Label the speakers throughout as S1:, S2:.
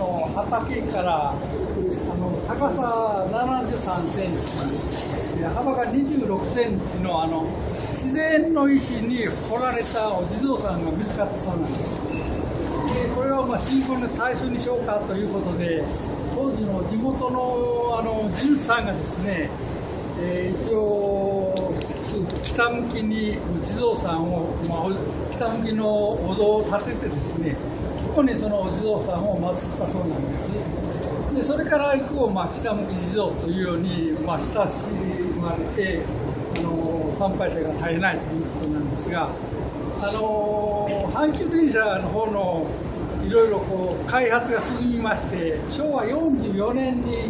S1: の畑から高さ73センチ、幅が26センチの自然の石に彫られたお地蔵さんが見つかったそうなんです。でこれは信仰の対象にしようかということで、当時の地元の神さんがですね、一応北向きに地蔵さんを、北向きのお堂を建ててですね、そこにそのお地蔵さんを祀ったそうなんです。でそれから以降、北向き地蔵というように、親しまれて参拝者が絶えないということなんですが、阪急電車の方のいろいろ開発が進みまして、昭和44年に、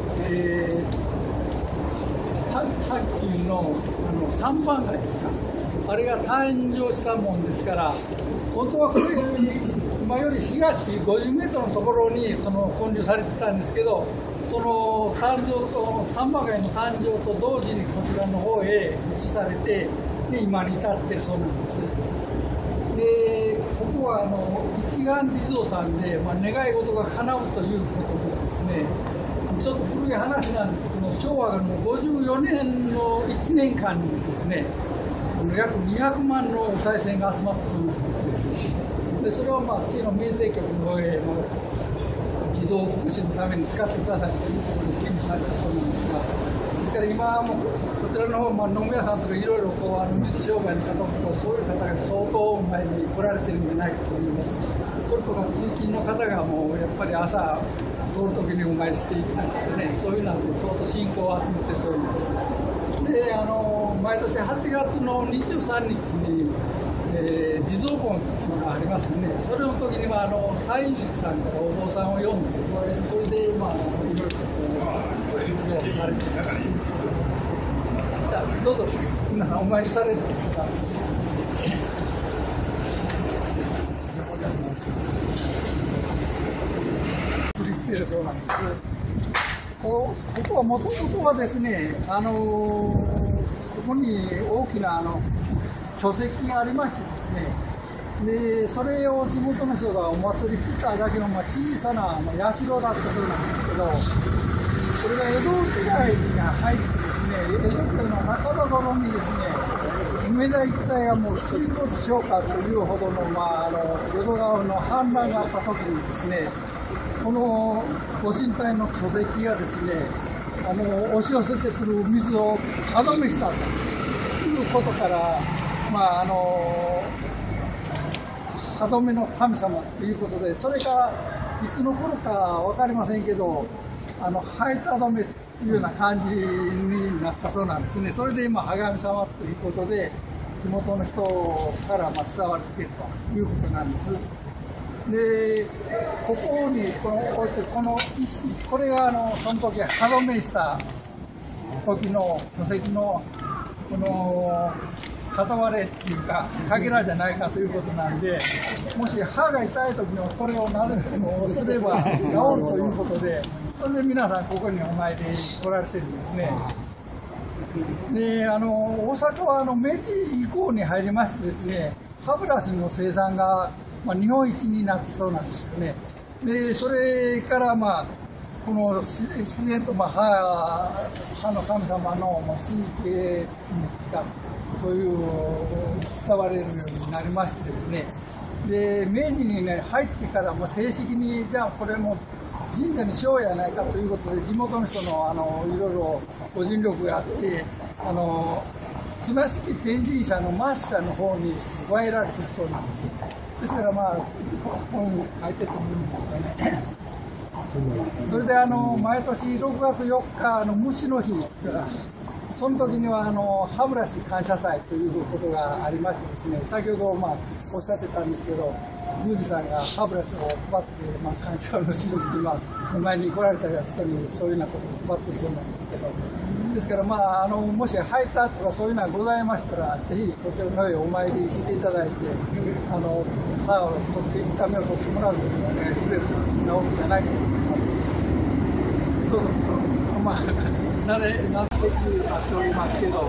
S1: 阪急の3番街ですか、あれが誕生したもんですから、本当はこれ今より東50メートルのところに建立されてたんですけど、その誕生と3番街の誕生と同時にこちらの方へ移されて、で今に至っているそうなんです。でここは一眼地蔵さんで、願い事が叶うということでですね、ちょっと古い話なんですけど、昭和の54年の1年間にですね、約200万のお賽銭が集まったそうなんですよ。でそれを市の民生局の方へ児童福祉のために使ってくださいということで寄付されたそうなんですが、ですから今もこちらの方、飲み屋さんとかいろいろ水商売の方とか、そういう方が相当前に来られてるんじゃないかと思います。それとか通勤の方がもうやっぱり朝通るときにお参りしていったりとかね、そういうので相当信仰を集めてそうなんです。で毎年8月の23日に地蔵盆っていうのがありますよね。それの時には西院さんからお坊さんを呼んで、それでいろいろとされていただきます。じゃあどうぞ皆さんお参りされる方。釣りしてるそうなんです。ここはもともとはですね、ここに大きな巨石がありましてですね、でそれを地元の人がお祭りしてただけの小さな社だったそうなんですけど、これが江戸時代に入ってですね、江戸時代の半ば頃にですね、梅田一帯がもう水没しようかというほどの、淀川の氾濫があった時にですね、このご神体の巨石がですね、押し寄せてくる水を歯止めしたということから、歯止めの神様ということで、それからいつの頃か分かりませんけど、灰た止めというような感じになったそうなんですね。それで今、歯神様ということで、地元の人から伝わっているということなんです。でここにこの石、これがその時歯止めした時の巨石のこの片割れっていうかかけらじゃないかということなんで、もし歯が痛い時にはこれをなでしてもすれば治るということで、それで皆さんここにお参り来られてるんですね。で大阪は明治以降に入りましてですね、歯ブラシの生産が日本一になってそうなんですよね。でそれからこの自然と歯の神様の神経に使ってそういう伝われるようになりましてですね、で明治に入ってから正式にじゃあこれも神社にしようやないかということで、地元の人のいろいろご尽力があって、綱敷天神社の末社の方に加えられているそうなんです。ですからここに書いてると思うんですけどね。それで毎年6月4日の虫の日が、その時には歯ブラシ感謝祭ということがありましてですね、先ほどおっしゃってたんですけど、宮司さんが歯ブラシを配って、感謝の印に前に来られた人にそういうようなことを配ってるそうなんですけど、ですからもし歯痛とかそういうのがございましたら、ぜひこちらの方へお参りしていただいて、歯を取って痛みを取ってもらうようにお願いすれば治るんじゃないかと思います。どうぞ慣れておりますけど、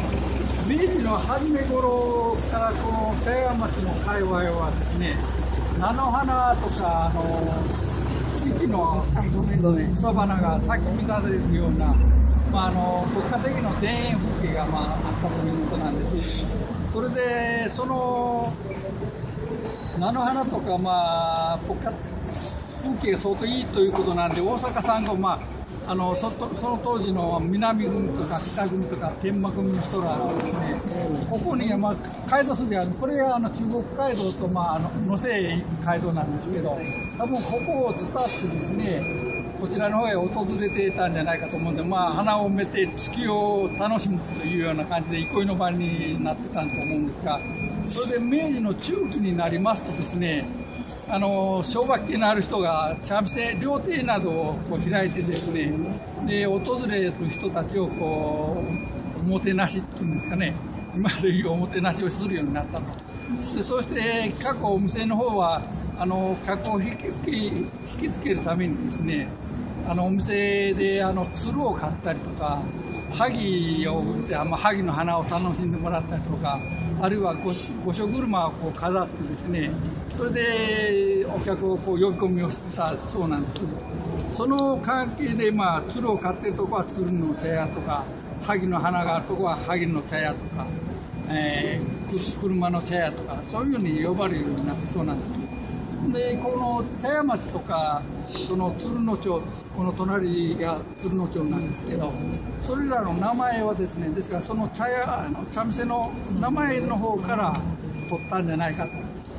S1: 明治の初め頃からこの茶屋町の界隈はですね、 菜の花とか四季の草花が咲き乱れるような、国家的な田園風景が、あったということなんです。それでその菜の花とか、国家風景が相当いいということなんで、大阪産後、その当時の南軍とか北軍とか天満軍の人らはですね、ここに街道筋がある、これが中国街道と野西街道なんですけど、多分ここを伝ってですね、こちらの方へ訪れていたんじゃないかと思うんで、花を埋めて月を楽しむというような感じで憩いの場になってたと思うんですが、それで明治の中期になりますとですね、商売系のある人が茶店、料亭などを開いてですね、で訪れる人たちをおもてなしっていうんですかね、今でいうおもてなしをするようになったと。でそして各お店の方は客を引きつけるためにですね、お店で鶴を買ったりとか、萩を売って萩の花を楽しんでもらったりとか、あるいは御所車を飾ってですね、それでお客を呼び込みをしてたそうなんです。その関係で鶴を買ってるとこは鶴の茶屋とか、萩の花があるとこは萩の茶屋とか、車の茶屋とか、そういうふうに呼ばれるようになってそうなんです。でこの茶屋町とかその鶴野町、この隣が鶴野町なんですけど、それらの名前はですね、ですからその茶店の名前の方から取ったんじゃないかと。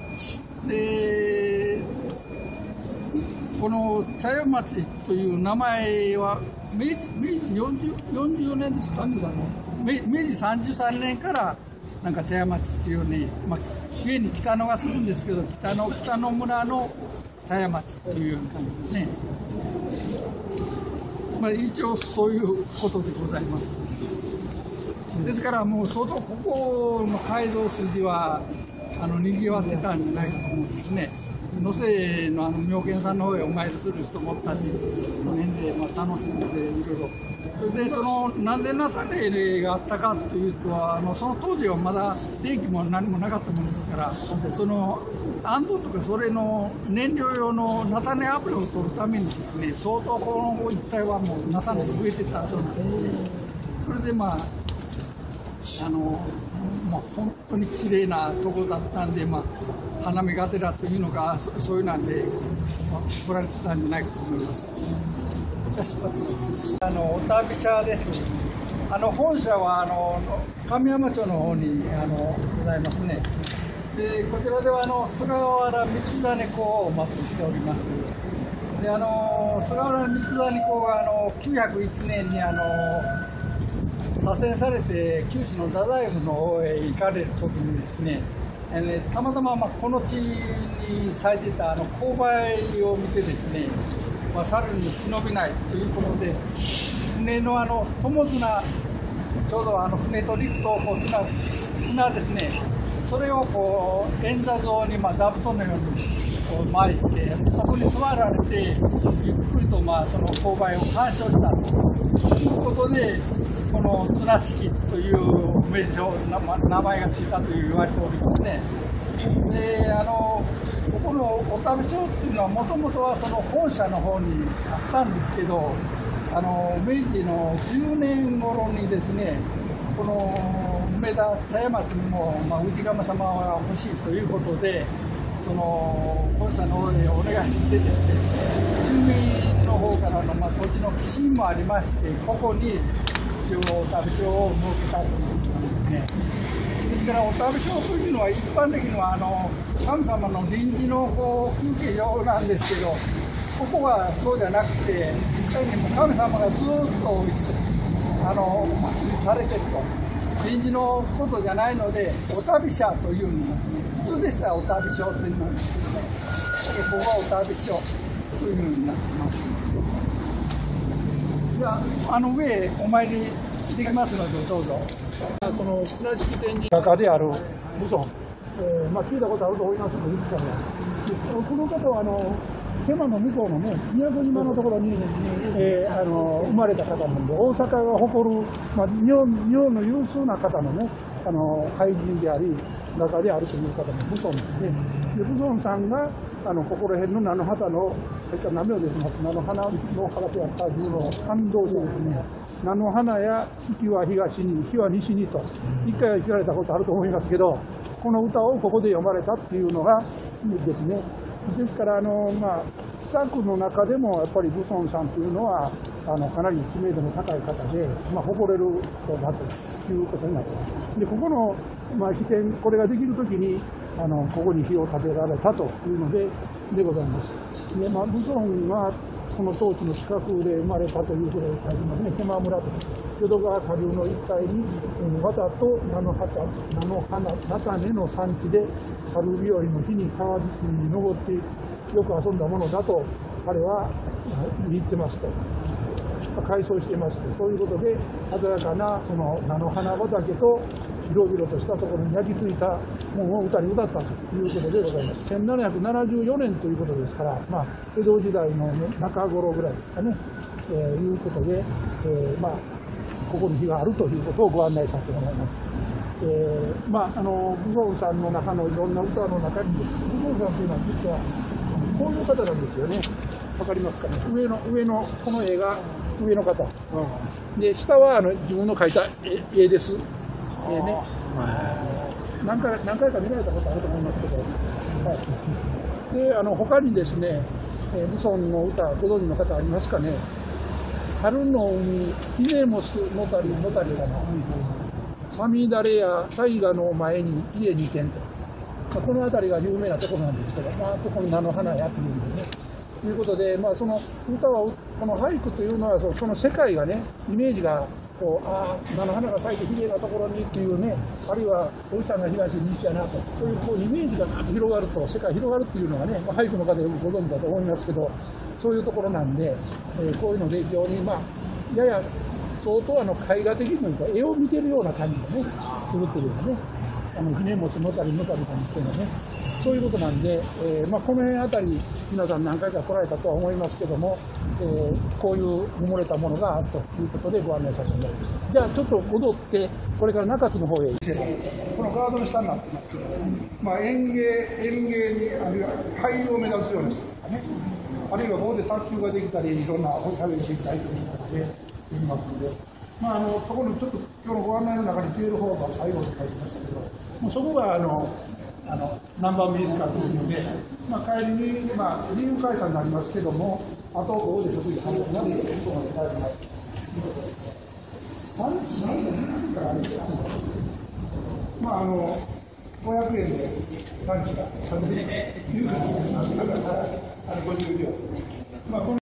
S1: でこの茶屋町という名前は明治44年ですか、明治33年からなんか茶屋町っていうように、家に北野がするんですけど、北野村の茶屋町というような感じですね。一応そういうことでございます。ですからもう相当ここの街道筋は賑わってたんじゃないかと思うんですね。野西の妙見さんの方へお参りする人もおったし、この辺で楽しんでいろいろ。それでなんで菜種があったかというと、その当時はまだ電気も何もなかったものですから、その安藤とかそれの燃料用の菜種油を取るためにですね、相当この一帯はもう菜種が植えてたそうなんですね。それで本当に綺麗なとこだったんで、花見がてらというのがそういうなんで来られてたんじゃないかと思います。お旅車です。本社は神山町の方にございますね。でこちらでは菅原道真公をお祭りしております。で菅原道真公が901年に左遷されて九州の太宰府の方へ行かれる時にですね、たまたまこの地に咲いてた紅梅を見てですね、猿に忍びないということで、船の友綱、ちょうど船と陸と綱ですね、それを円座状に座布団のように巻いて、そこに座られてゆっくりとその勾配を鑑賞したということで、この綱敷という名称、名前がついたと言われておりますね。でここのお旅所っていうのはもともとはその本社の方にあったんですけど、明治の10年頃にですね、この梅田茶屋町にも氏釜様が欲しいということで、その本社の方でお願いしてですね、住民の方からの土地の寄進もありまして、ここに一応お旅所を設けたということなんですね。ですからお旅所というのは一般的には神様の臨時の休憩所なんですけど、ここはそうじゃなくて、実際にも神様がずっとお祭りされてると、臨時のことじゃないのでお旅社というのが、普通でしたらお旅所というのなんですけどね、ここはお旅所というのになってます。じゃあ上お参りできますのでどうぞ。その綱敷店に画家である武尊、聞いたことあると思いますので、いくつかね、
S2: この方は手間の向こうのね、宮古島のところに、生まれた方なんで、大阪が誇る、日本の有数な方のね、俳人であり、画家であるという方の武尊ですね。で、武尊さんが、ここら辺の菜の花の、名前を出します、菜の花の原であった自分の感動してですね、菜の花や月は東に、日は西にと、一回は聞かれたことあると思いますけど、この歌をここで読まれたっていうのがですね。ですから、スタッフの中でもやっぱり武尊さんというのはかなり知名度の高い方で、誇れる人だということになっています。で、ここの、碑典、これができるときにここに碑を建てられたというのでございます。で、武尊はこの当地の近くで生まれたということで書いてますね。手間村と淀川下流の一帯に綿と菜の花菜種の産地で春日和の日に川岸に登ってよく遊んだものだと彼は言ってますと、回想していまして、そういうことで鮮やかなその菜の花畑と広々としたところに焼き付いたものを歌に歌ったということでございます。1774年ということですから、江戸時代の中頃ぐらいですかね、いうことで、ここに碑があるということをご案内させてもらいます。武尊さんの中のいろんな歌の中にですね、武尊さんというのは実はこういう方なんですよね。わかりますかね。上のこの絵が上の方。で、下は自分の描いた絵です。ね。何回か見られたことあると思いますけど。はい。で、他にですね、武尊の歌ご存知の方ありますかね。春の海、ひめもすのたりかな。さみだれや大河の前に家に軒と。この辺りが有名なところなんですけど、ここに菜の花やっているんでね。ということで、その歌は、この俳句というのは、その世界がね、イメージが、菜の花が咲いてきれいなところにっていうね、あるいは、おじさんが東西やなと、そういうイメージが広がると、世界広がるっていうのがね、俳句の方よくご存知だと思いますけど、そういうところなんで、こういうので非常に、やや相当絵画的にいうか、絵を見てるような感じがね、するっていうかね。ひねもすのたりのたりなんですけどね、そういうことなんで、この辺あたり、皆さん何回か来られたとは思いますけども、こういう埋もれたものがあるということでご案内させてもらいました。じゃあ、ちょっと戻って、これから中津の方へ。このガードの下になってますけど、園芸に、あるいは俳優を目指すような人とかね、あるいはここで卓球ができたり、いろんなおしゃべりできたりということで、言いますので。そこにちょっと今日のご案内の中にピエールホーバー最後に書いてましたけど、もうそこが南蛮美術館ですので、帰りに、自由解散になりますけども、あとここで食事販売なりで、ここまで帰らないということです。何時からあれですか、500円でランチが食べれるということです。50両。